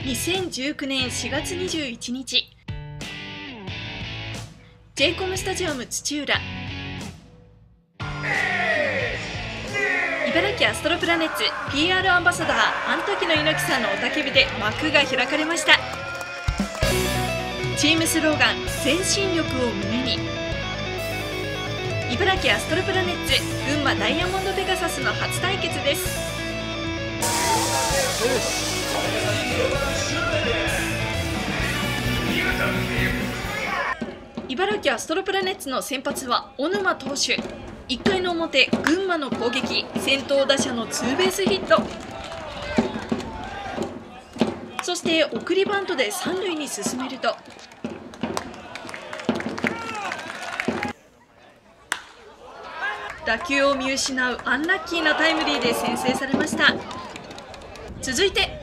2019年4月21日、J コムスタジアム土浦、茨城アストロプラネッツ PR アンバサダーアントキノ猪木さんの雄たけびで幕が開かれました。チームスローガン「先進力を胸に」。茨城アストロプラネッツ群馬ダイヤモンドペガサスの初対決です。茨城アストロプラネッツの先発は小沼投手。1回の表、群馬の攻撃、先頭打者のツーベースヒット、そして送りバントで三塁に進めると、打球を見失うアンラッキーなタイムリーで先制されました。続いて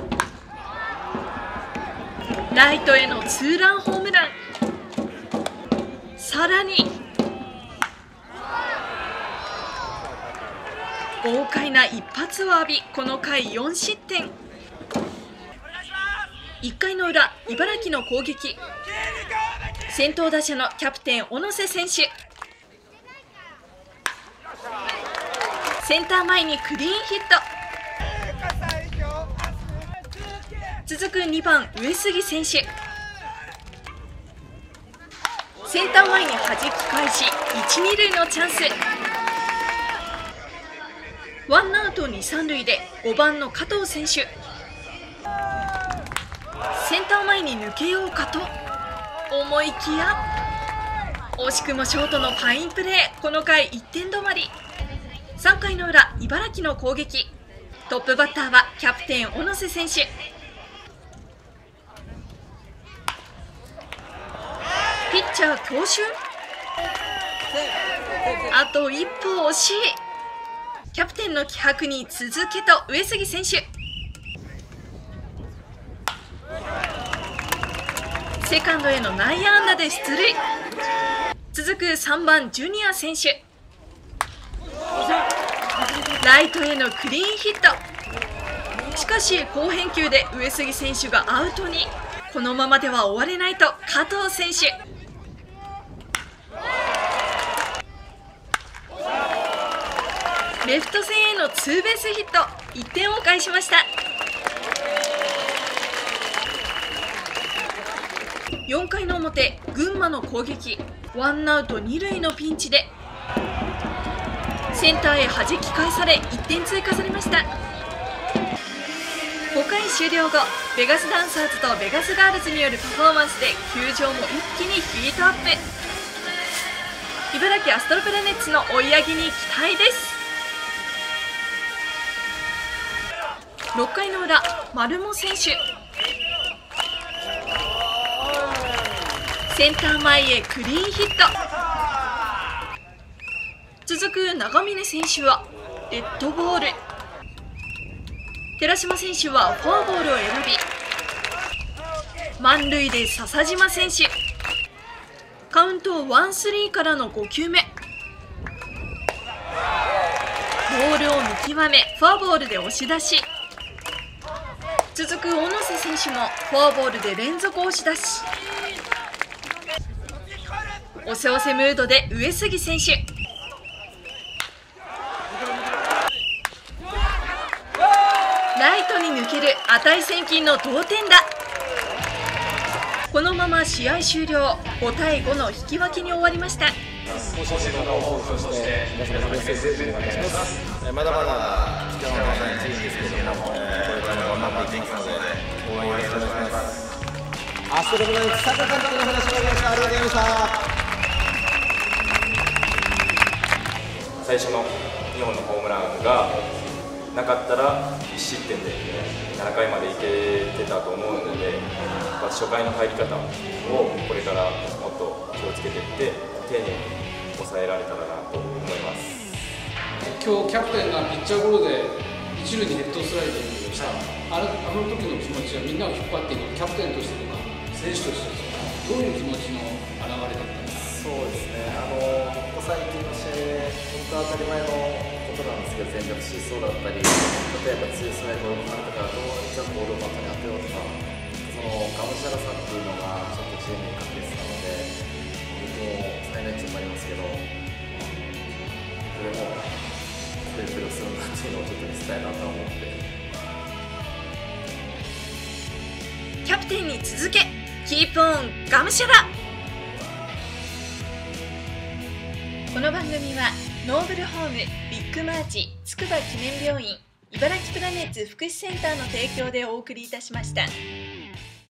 ライトへのツーランホームラン、さらに豪快な一発を浴び、この回4失点。1回の裏、茨城の攻撃、先頭打者のキャプテン小野瀬選手、センター前にクリーンヒット。続く2番上杉選手、センター前に弾き返し1、2塁のチャンス。ワンアウト2、3塁で5番の加藤選手、センター前に抜けようかと思いきや、惜しくもショートのファインプレー、この回1点止まり。3回の裏、茨城の攻撃、トップバッターはキャプテン小野瀬選手。ピッチャー強襲、あと一歩惜しい。キャプテンの気迫に続けと上杉選手、セカンドへの内野安打で出塁。続く3番ジュニア選手、ライトへのクリーンヒット。しかし好返球で上杉選手がアウトに。このままでは終われないと加藤選手、レフト線へのツーベースヒット、1点を返しました。4回の表、群馬の攻撃、ワンアウト2塁のピンチでセンターへ弾き返され1点追加されました。5回終了後、ベガスダンサーズとベガスガールズによるパフォーマンスで球場も一気にヒートアップ。茨城アストロプラネッツの追い上げに期待です。6回の裏、丸茂選手、センター前へクリーンヒット。続く長峰選手はデッドボール、寺島選手はフォアボールを選び満塁で笹島選手、カウント 1-3 からの5球目、ボールを見極めフォアボールで押し出し。続く小野瀬選手もフォアボールで連続押し出し。押せ押せムードで上杉選手、ライトに抜ける値千金の同点打。このまま試合終了、5対5の引き分けに終わりました。 まだまだ力のないチームですけども、これからも頑張っていきますので、応援よろしくお願いします。アストロプラネッツ佐藤監督の話を伺いました。ありがとうございました。 最初の2本のホームランがなかったら1失点で7回までいけてたと思うので、初回の入り方をこれからもっと気をつけていって丁寧に抑えられたらなと思います。 今日キャプテンがピッチャーゴロで一塁にヘッドスライディングした、あの時の気持ちはみんなを引っ張っていくキャプテンとしてとか選手としてどういう気持ちの表れだったんですか？ そうですね、ここ最近の試合で本当当たり前のこことなんですけど、全力疾走だったり、例えばツーストライクを離れたからどういったボールをバットに当てようとか、そのがむしゃらさっていうのがちょっとチームに欠けてたので、僕も最大値になりますけど、それもそういうプレーをするんだっていうのをちょっと見せたいなと思って。 キャプテンに続け、キープオンがむしゃら。この番組はノーブルホームビッグマーチ筑波記念病院茨城プラネッツ福祉センターの提供でお送りいたしました。